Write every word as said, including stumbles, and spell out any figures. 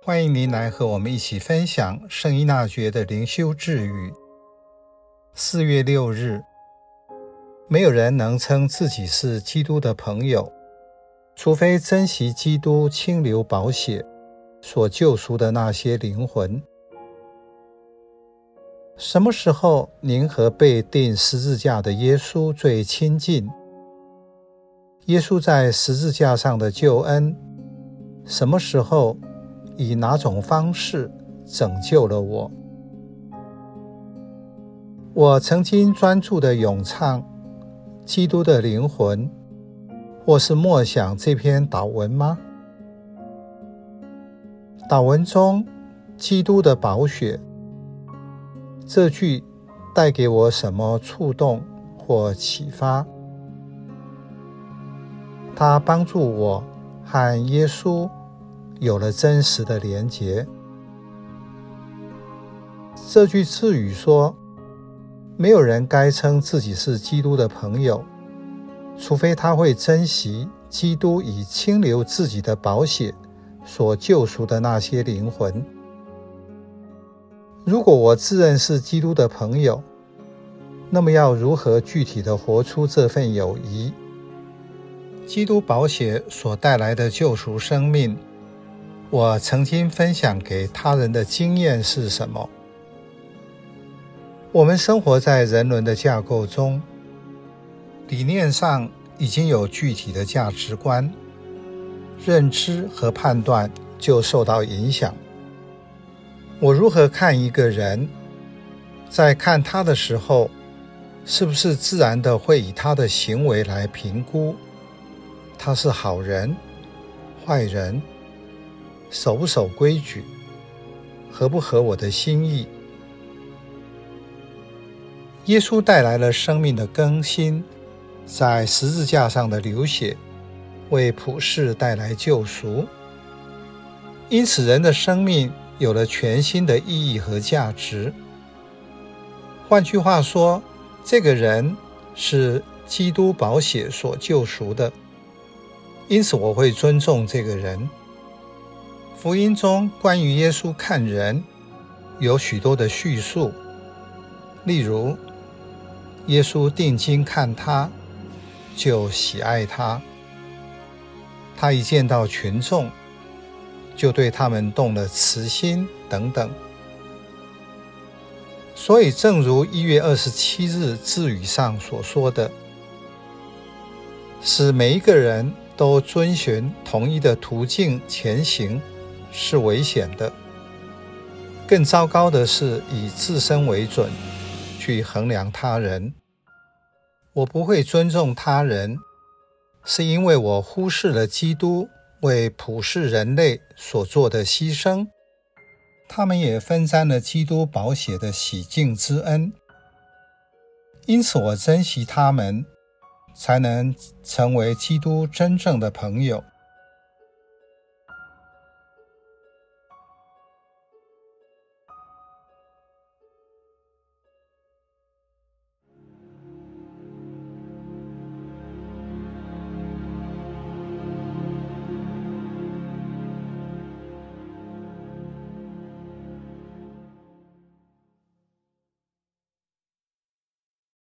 欢迎您来和我们一起分享圣依纳爵的灵修智语。四月六日，没有人能称自己是基督的朋友，除非珍惜基督清流宝血所救赎的那些灵魂。什么时候您和被钉十字架的耶稣最亲近？耶稣在十字架上的救恩，什么时候以哪种方式拯救了我？我曾经专注地咏唱基督的灵魂，或是默想这篇祷文吗？祷文中基督的宝血这句带给我什么触动或启发？它帮助我和耶稣有了真实的连结。这句智语说，没有人该称自己是基督的朋友，除非他会珍惜基督以清流自己的宝血所救赎的那些灵魂。如果我自认是基督的朋友，那么要如何具体地活出这份友谊？基督宝血所带来的救赎生命，我曾经分享给他人的经验是什么？我们生活在人伦的架构中，理念上已经有具体的价值观，认知和判断就受到影响。我如何看一个人，在看他的时候，是不是自然的会以他的行为来评估他是好人、坏人，守不守规矩，合不合我的心意？耶稣带来了生命的更新，在十字架上的流血为普世带来救赎，因此人的生命有了全新的意义和价值。换句话说，这个人是基督宝血所救赎的，因此我会尊重这个人。福音中关于耶稣看人有许多的叙述，例如耶稣定睛看他，就喜爱他；他一见到群众，就对他们动了慈心等等。所以正如一月二十七日智语上所说的，使每一个人都遵循同一的途径前行是危险的。更糟糕的是以自身为准去衡量他人。我不会尊重他人，是因为我忽视了基督为普世人类所做的牺牲，他们也分沾了基督宝血的洗净之恩。因此我珍惜他们，才能成为基督真正的朋友。